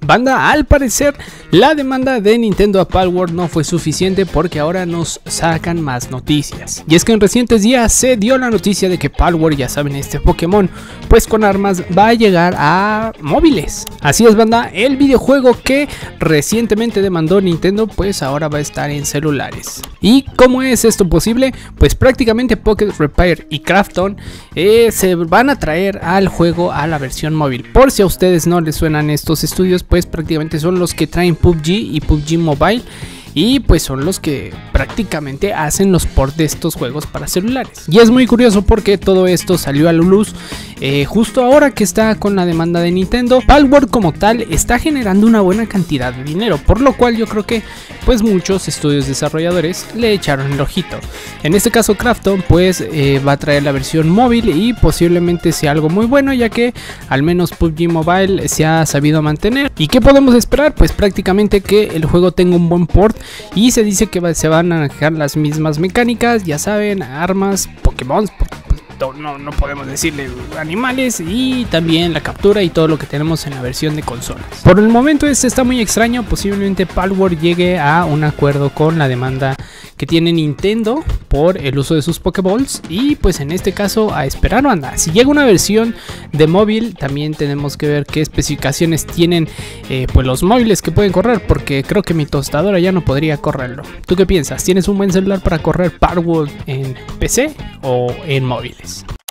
Banda, al parecer la demanda de Nintendo a Palworld no fue suficiente porque ahora nos sacan más noticias. Y es que en recientes días se dio la noticia de que Palworld, ya saben, este Pokémon pues con armas, va a llegar a móviles. Así es, banda, el videojuego que recientemente demandó Nintendo pues ahora va a estar en celulares. ¿Y cómo es esto posible? Pues prácticamente Pocket Repair y Krafton se van a traer al juego a la versión móvil. Por si a ustedes no les suenan estos estudios, pues prácticamente son los que traen PUBG y PUBG Mobile. Y pues son los que prácticamente hacen los ports de estos juegos para celulares. Y es muy curioso porque todo esto salió a la luz justo ahora que está con la demanda de Nintendo. Palworld como tal está generando una buena cantidad de dinero, por lo cual yo creo que pues muchos estudios desarrolladores le echaron el ojito. En este caso Krafton pues va a traer la versión móvil y posiblemente sea algo muy bueno, ya que al menos PUBG Mobile se ha sabido mantener. ¿Y qué podemos esperar? Pues prácticamente que el juego tenga un buen port. Y se dice que se van a manejar las mismas mecánicas, ya saben, armas, Pokémon, no podemos decirle animales, y también la captura y todo lo que tenemos en la versión de consolas. Por el momento este está muy extraño, posiblemente Palworld llegue a un acuerdo con la demanda que tiene Nintendo por el uso de sus Pokéballs, y pues en este caso a esperar, banda. Si llega una versión de móvil, también tenemos que ver qué especificaciones tienen pues los móviles que pueden correr, porque creo que mi tostadora ya no podría correrlo. ¿Tú qué piensas? ¿Tienes un buen celular para correr Palworld en PC o en móviles?